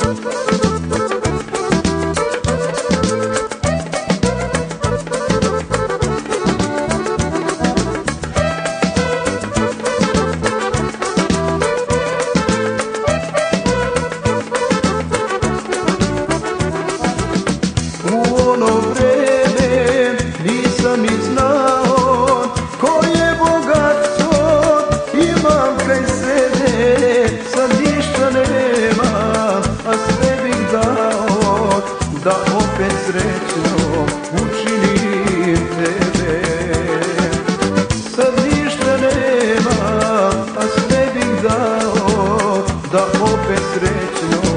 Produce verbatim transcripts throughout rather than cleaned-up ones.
Da opet srećno učinim tebe. Sad ništa nema, a sve bih dao da opet srećno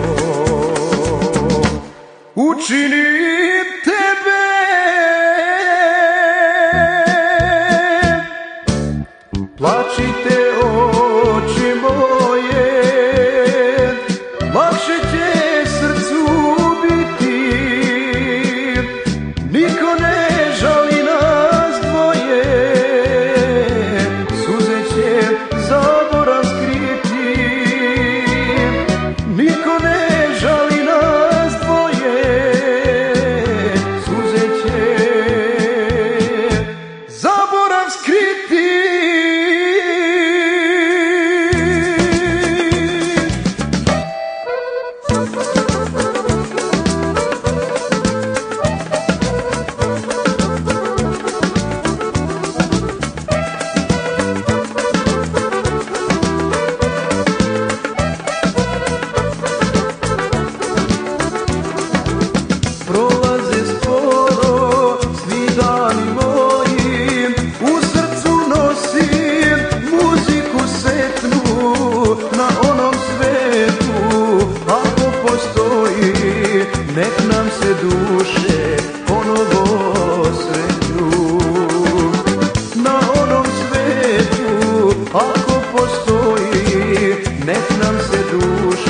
učinim tebe. Plačite oči moje, lakše će srcu biti. Niko ne žali nas dvoje, suze će zaborav skriti. Niko ne žali nas dvoje, suze će zaborav skriti. Prolaze sporo svi dani moji, u srcu nosim muziku setnu. Na onom svetu ako postoji, nek nam se duše ponovo sretnu. Na onom svetu ako postoji, nek nam se duše